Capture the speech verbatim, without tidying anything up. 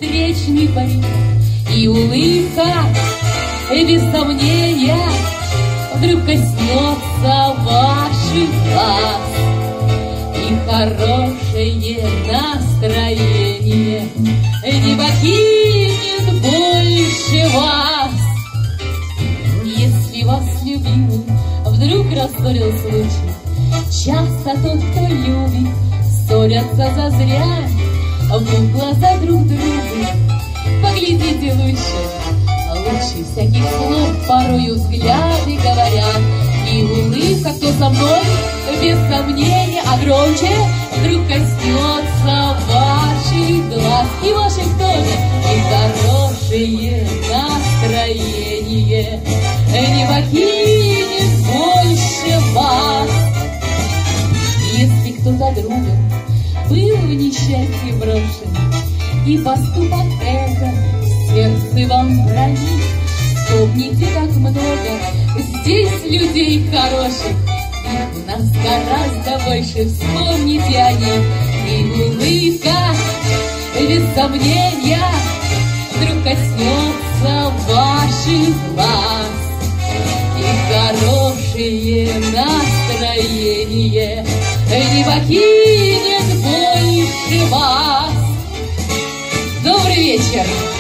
встречный парик и улыбка, и без сомнения вдруг коснется ваших глаз, и хорошее настроение не покинет больше вас. Если вас любимый вдруг рассорил случай, часто тот, кто любит, ссорятся зазря, в глаза друг другу поглядите лучше, лучше всяких слов порою взгляды говорят, и улыбка, кто со мной, без сомнения, а громче вдруг коснется ваших глаз и ваших тоже, и хорошее настроение не покинет больше вас. Если кто-то другом был в несчастье брошен, и поступок это сердце вам бронит, помните, как много здесь людей хороших, их у нас гораздо больше, вспомните о них. И улыбка, без сомнения, вдруг коснется ваших глаз, и хорошее настроение не покинет больше вас. Добрый вечер!